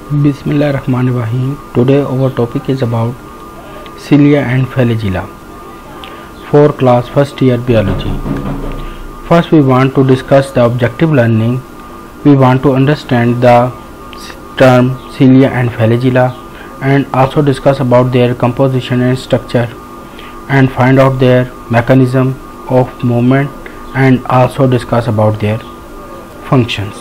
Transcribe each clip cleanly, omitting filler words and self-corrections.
Bismillahirrahmanirrahim. Today our topic is about cilia and flagella for class first year biology. First we want to discuss the objective learning. We want to understand the term cilia and flagella and also discuss about their composition and structure and find out their mechanism of movement and also discuss about their functions.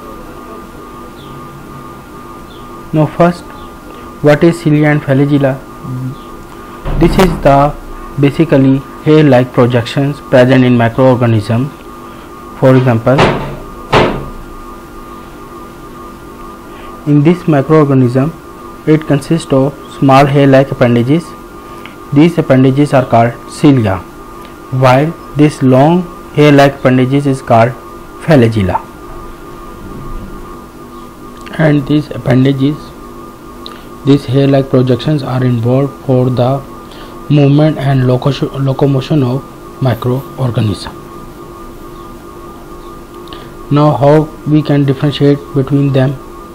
Now first, what is cilia and flagella? This is the basically hair-like projections present in microorganisms. For example, in this microorganism, it consists of small hair-like appendages. These appendages are called cilia, while this long hair-like appendages is called flagella. And these appendages, these hair-like projections are involved for the movement and locomotion of microorganism. Now how we can differentiate between them?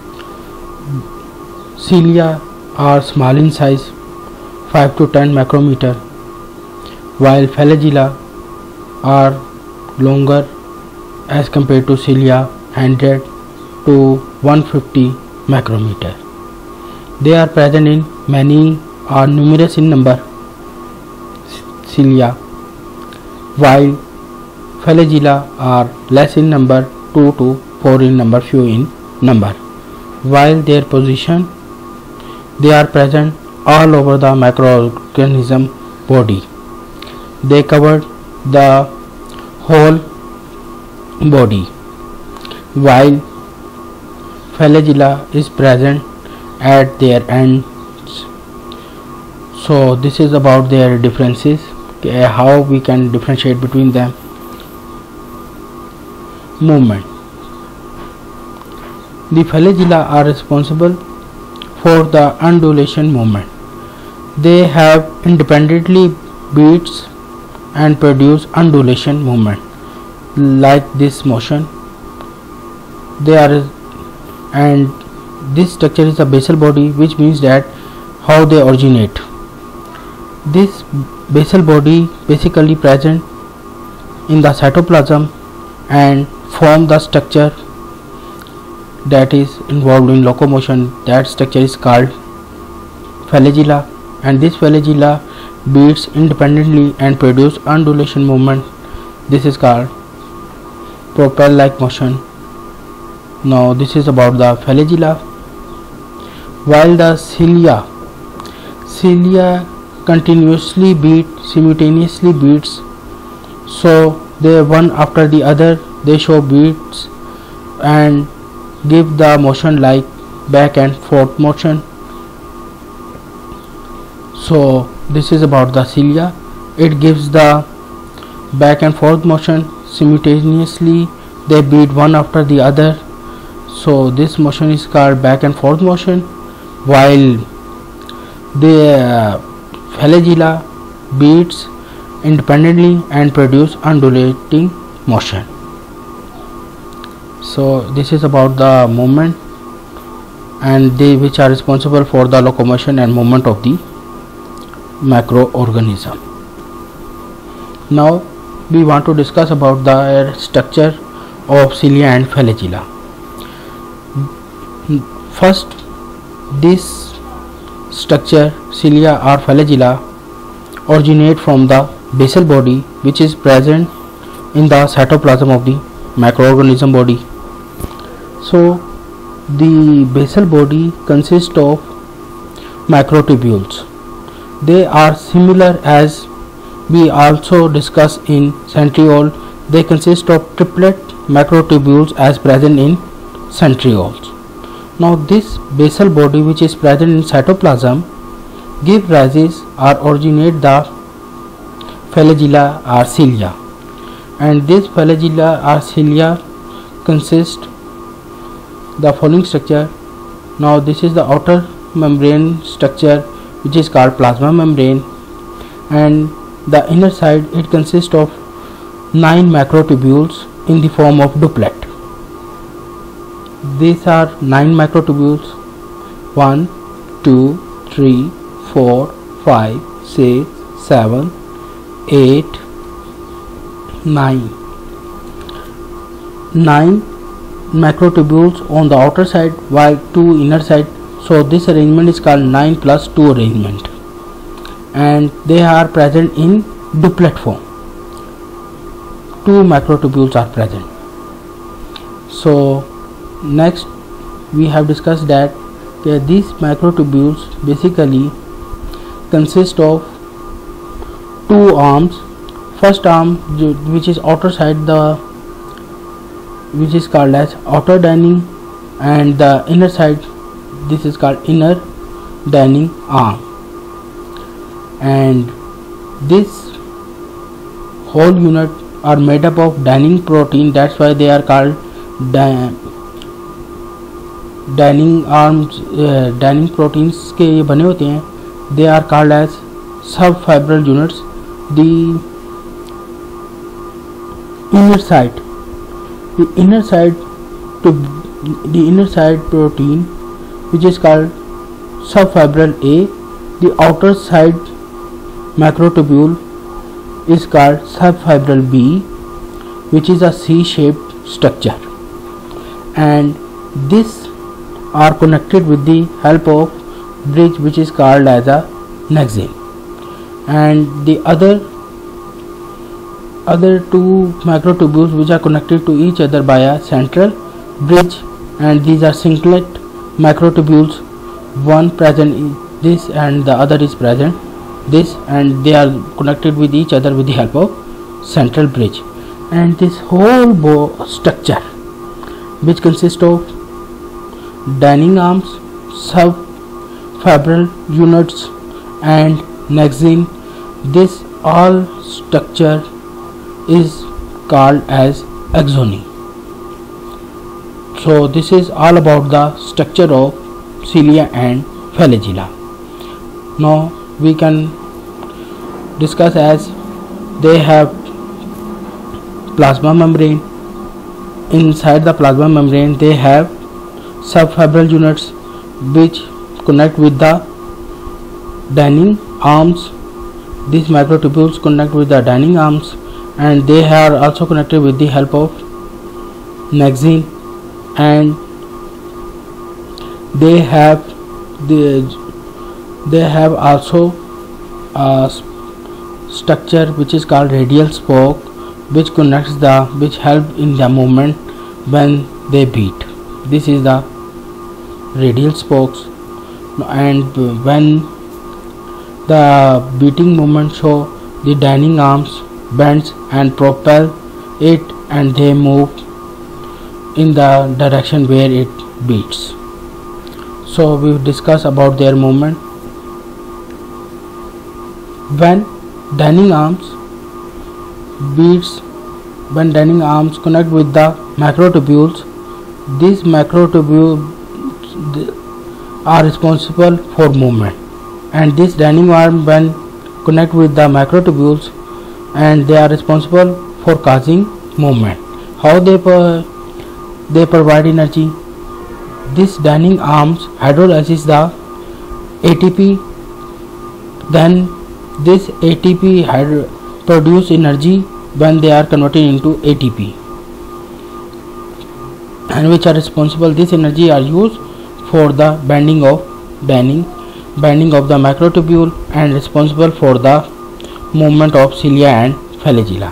Cilia are small in size, 5 to 10 micrometer, while flagella are longer as compared to cilia, 100 to 150 micrometer. They are present in many or numerous in number, cilia, while flagella are less in number, 2 to 4 in number, few in number. While their position, they are present all over the microorganism body. They cover the whole body, while flagella is present at their ends. So this is about their differences, how we can differentiate between them. Movement. The flagella are responsible for the undulation movement. They have independently beats and produce undulation movement like this motion. They are, and this structure is a basal body, which means that how they originate. This basal body basically present in the cytoplasm and form the structure that is involved in locomotion. That structure is called flagella, and this flagella beats independently and produce undulation movement. This is called propel-like motion. Now this is about the flagella. While the cilia continuously simultaneously beats, so they one after the other they show beats and give the motion like back and forth motion. So this is about the cilia. It gives the back and forth motion simultaneously. They beat one after the other. So this motion is called back and forth motion, while the flagella beats independently and produce undulating motion. So this is about the movement and they which are responsible for the locomotion and movement of the microorganism. Now we want to discuss about the structure of cilia and flagella. First, this structure, cilia or flagella, originate from the basal body, which is present in the cytoplasm of the microorganism body. So the basal body consists of microtubules. They are similar as we also discuss in centriole. They consist of triplet microtubules as present in centrioles. Now this basal body, which is present in cytoplasm, give rises or originate the flagella or cilia, and this flagella or cilia consist the following structure. Now this is the outer membrane structure, which is called plasma membrane, and the inner side it consists of 9 microtubules in the form of duplet. These are 9 microtubules 1 2 3 4 5 6 7 8 9 macrotubules on the outer side while 2 inner side. So this arrangement is called 9 plus 2 arrangement, and they are present in duplet form. 2 macrotubules are present. So next we have discussed that these macrotubules basically consist of 2 arms. First arm, which is outer side, which is called as outer Danning, and the inner side, this is called inner Danning arm. And this whole unit are made up of Danning protein. That's why they are called Danning arms. Danning proteins के ये बने होते हैं. They are called as subfibril units. The inner side protein, which is called subfibril A. The outer side macrotubule is called subfibril B, which is a C-shaped structure, and this are connected with the help of bridge, which is called as a nexin. And the other 2 macrotubules which are connected to each other by a central bridge, and these are singlet macrotubules. One present in this and the other is present this, and they are connected with each other with the help of central bridge. And this whole structure, which consists of Danning arms, subfibril units, and nexin, this all structure is called as axon. So this is all about the structure of cilia and flagella. Now we can discuss as they have plasma membrane. Inside the plasma membrane they have subfibril units which connect with the Danning arms. These macrotubules connect with the Danning arms, and they are also connected with the help of nexin, and they have also a structure which is called radial spoke, which help in the movement when they beat. This is the radial spokes, and when the beating movement show, the Danning arms bends and propel it, and they move in the direction where it beats. So we will discuss about their movement. When Danning arms connect with the macrotubules, these macrotubules are responsible for movement, and this Danning arm when connect with the macrotubules, and they are responsible for causing movement. How they provide energy? This Danning arms hydrolyzes the ATP, then this ATP produce energy when they are converted into ATP, and which are responsible, this energy are used for the bending of the macrotubule, and responsible for the movement of cilia and flagella.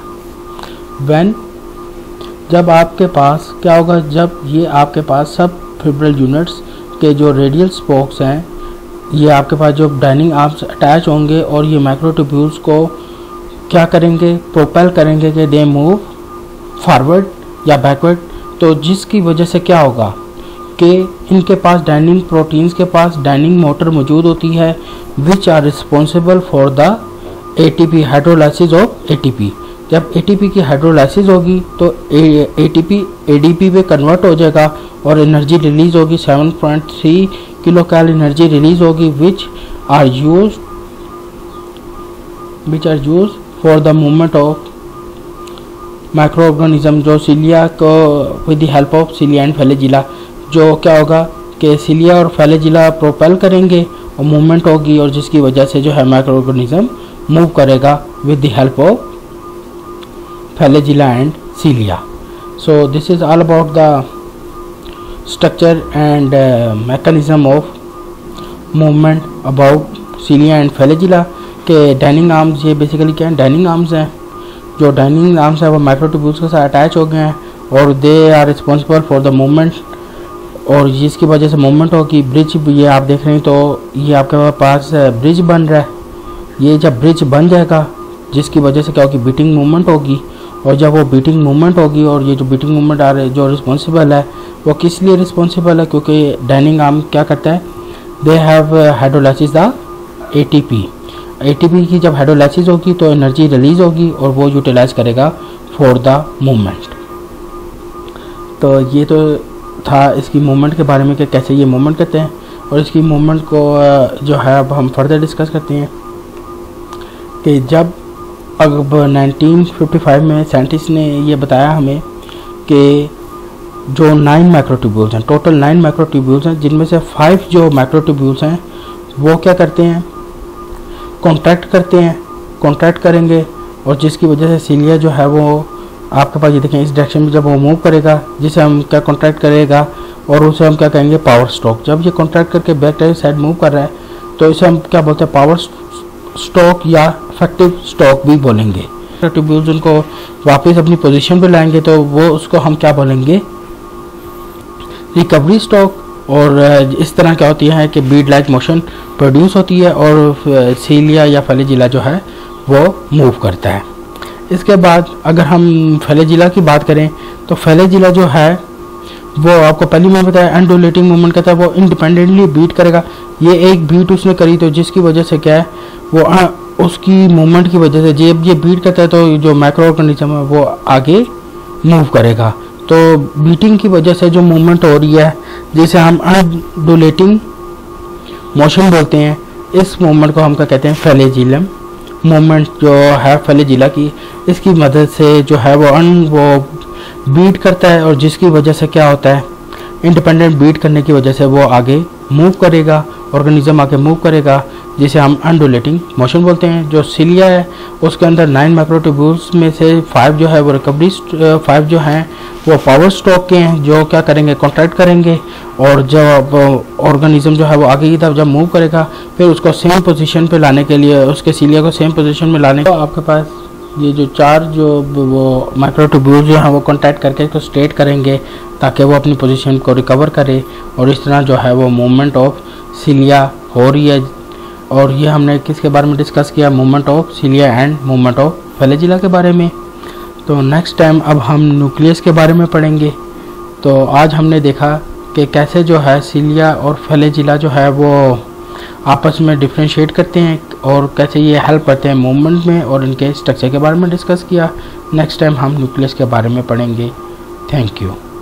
जब आपके पास क्या होगा, जब ये आपके पास सब fibril units के जो रेडियल स्पोक्स हैं, ये आपके पास जो Danning आर्म्स अटैच होंगे, और ये मैक्रोट्यूब्यूल्स को क्या करेंगे, प्रोपेल करेंगे कि दे मूव फॉरवर्ड या बैकवर्ड. तो जिसकी वजह से क्या होगा कि इनके पास Danning प्रोटीन्स के पास Danning मोटर मौजूद होती है, which are responsible for the ATP, hydrolysis of ATP. जब ATP की हाइड्रोलाइसिस होगी तो ATP ADP पे कन्वर्ट हो जाएगा और एनर्जी रिलीज होगी, 7.3 किलो कैल एनर्जी रिलीज होगी, which are use for the movement of microorganism, जो सिलिया को with the help of cilia and flagella, जो क्या होगा कि सिलिया और फ्लैजिला प्रोपेल करेंगे और मूवमेंट होगी, और जिसकी वजह से जो है माइक्रो ऑर्गेनिज्म मूव करेगा with the help of flagella and cilia. So this is all about the structure and mechanism of movement about cilia and flagella. के डाइनिंग आर्म्स, ये बेसिकली क्या है, डाइनिंग आर्म्स हैं. जो डाइनिंग आर्म्स है वो microtubules के साथ अटैच हो गए हैं और they are responsible for the movement, और जिसकी वजह से मूवमेंट होगी. ब्रिज ये आप देख रहे हैं, तो ये आपके पास ब्रिज बन रहा है. ये जब ब्रिज बन जाएगा जिसकी वजह से क्या होगी, बीटिंग मूवमेंट होगी, और जब वो बीटिंग मूवमेंट होगी, और ये जो बीटिंग मूवमेंट आ रहे जो रिस्पॉन्सिबल है वो किस लिए रिस्पॉन्सिबल है, क्योंकि डाइनिंग आर्म क्या करता है, they have hydrolysis the ATP. ATP की जब हाइड्रोलाइसिस होगी तो एनर्जी रिलीज होगी और वो यूटिलाइज करेगा फॉर द मूवमेंट. तो ये तो था इसकी मूवमेंट के बारे में कि कैसे ये मूवमेंट करते हैं, और इसकी मूवमेंट को जो है अब हम फर्दर डिस्कस करते हैं कि जब अब 1955 में साइंटिस्ट ने ये बताया हमें कि जो 9 माइक्रोट्यूब्यूल्स हैं, टोटल 9 माइक्रोट्यूब्यूल्स हैं, जिनमें से 5 जो माइक्रोट्यूब्यूल्स हैं वो क्या करते हैं, कॉन्ट्रैक्ट करते हैं, कॉन्ट्रैक्ट करेंगे, और जिसकी वजह से सिलिया जो है वो आपके पास ये देखें इस डायरेक्शन में जब वो मूव करेगा, जिसे हम क्या कॉन्ट्रैक्ट करेगा, और उसे हम क्या कहेंगे, पावर स्ट्रोक. जब ये कॉन्ट्रैक्ट करके बैक साइड मूव कर रहा है तो इसे हम क्या बोलते हैं, पावर स्ट्रोक या इफेक्टिव स्ट्रोक भी बोलेंगे. ट्यूब्यूल्स उनको वापस अपनी पोजीशन पे लाएंगे तो वो उसको हम क्या बोलेंगे, रिकवरी स्ट्रोक. और इस तरह क्या होती है कि बीड लाइक मोशन प्रोड्यूस होती है और सिलिया या फ्लैजिला जो है वो मूव करता है. इसके बाद अगर हम फ्लैजिला की बात करें तो फ्लैजिला जो है वो आपको पहले मैं बताया एंडुलेटिंग मूवमेंट करता है, वो इंडिपेंडेंटली बीट करेगा. ये एक बीट उसने करी तो जिसकी वजह से क्या है, वो उसकी मूवमेंट की वजह से जब ये बीट करता है तो जो माइक्रो ऑर्गेनिज्म है वो आगे मूव करेगा. तो बीटिंग की वजह से जो मूवमेंट हो रही है जिसे हम अनडुलेटिंग मोशन बोलते हैं, इस मूवमेंट को हम क्या कहते हैं, फ्लैजिलम मूवमेंट जो है फ्लैजिला की. इसकी मदद से जो है वो बीट करता है, और जिसकी वजह से क्या होता है, इंडिपेंडेंट बीट करने की वजह से वो आगे मूव करेगा, ऑर्गेनिज्म आगे मूव करेगा, जिसे हम अनडुलेटिंग मोशन बोलते हैं. जो सिलिया है उसके अंदर 9 माइक्रोट्यूब्यूल्स में से 5 जो है वो रिकवरी 5 जो हैं वो पावर स्ट्रोक के हैं, जो क्या करेंगे, कॉन्ट्रैक्ट करेंगे, और जब ऑर्गेनिज्म जो है वो आगे की तरफ जब मूव करेगा फिर उसको सेम पोजीशन पे लाने के लिए, उसके सिलिया को सेम पोजीशन में लाने, तो आपके पास ये जो 4 जो वो माइक्रोट्यूब्यूल्स जो हैं वो कॉन्टैक्ट करके इसको स्ट्रेट करेंगे ताकि वो अपनी पोजीशन को रिकवर करे, और इस तरह जो है वो मूवमेंट ऑफ सिलिया हो रही है. और ये हमने किसके बारे में डिस्कस किया, movement of cilia and movement of flagella के बारे में. तो नेक्स्ट टाइम अब हम न्यूक्लियस के बारे में पढ़ेंगे. तो आज हमने देखा कि कैसे जो है सिलिया और फ्लैजिला जो है वो आपस में डिफ्रेंशिएट करते हैं और कैसे ये हेल्प करते हैं मूवमेंट में, और इनके स्ट्रक्चर के बारे में डिस्कस किया. नेक्स्ट टाइम हम न्यूक्लियस के बारे में पढ़ेंगे. Thank you.